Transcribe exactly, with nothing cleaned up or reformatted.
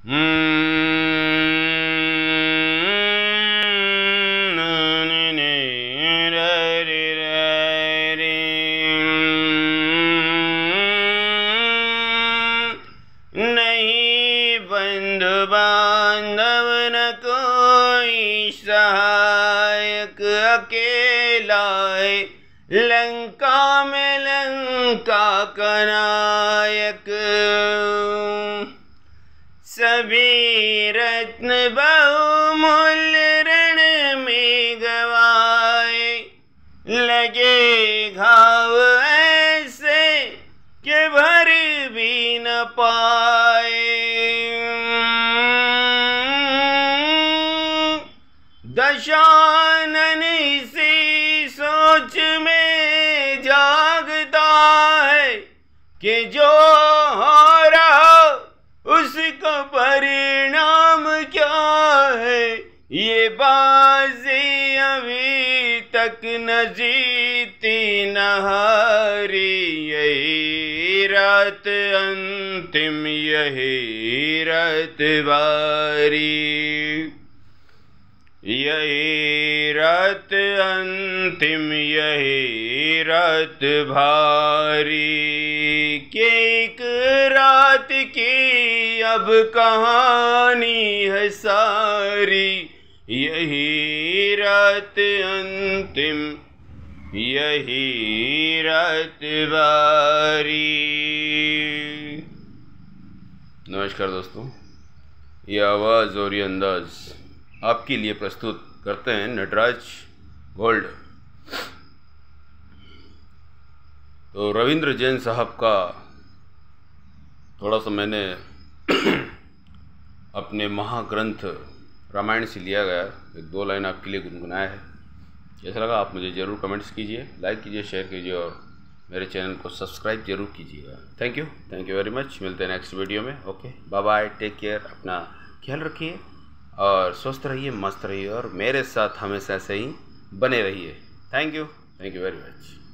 नहीं बंधु बांधव न कोई सहायक, अकेला है लंका में लंका का नायक। सभी रत्न बहुमूल्य रण में गवाए, लगे घाव ऐसे कि भर भी न पाए। दशानन इसी सोच में जागता है कि जो हो रहा उसका परिणाम क्या है। ये बाजी अभी तक न जीती न हारी, यही रात अंतिम यही रात बारी। यही रात अंतिम यही रात भारी, कि एक रात की अब कहानी है सारी। यही रात अंतिम यही रात बारी। नमस्कार दोस्तों, ये आवाज़ और ये अंदाज़ आपके लिए प्रस्तुत करते हैं नटराज गोल्ड। तो रविंद्र जैन साहब का थोड़ा सा मैंने अपने महाग्रंथ रामायण से लिया गया एक दो लाइन आपके लिए गुनगुनाया है। कैसा लगा आप मुझे ज़रूर कमेंट्स कीजिए, लाइक कीजिए, शेयर कीजिए और मेरे चैनल को सब्सक्राइब जरूर कीजिएगा। Thank you thank you very much. मिलते हैं नेक्स्ट वीडियो में। Okay, bye bye, take care, अपना ख्याल रखिए और स्वस्थ रहिए, मस्त रहिए और मेरे साथ हमेशा ऐसे ही बने रहिए। Thank you thank you very much.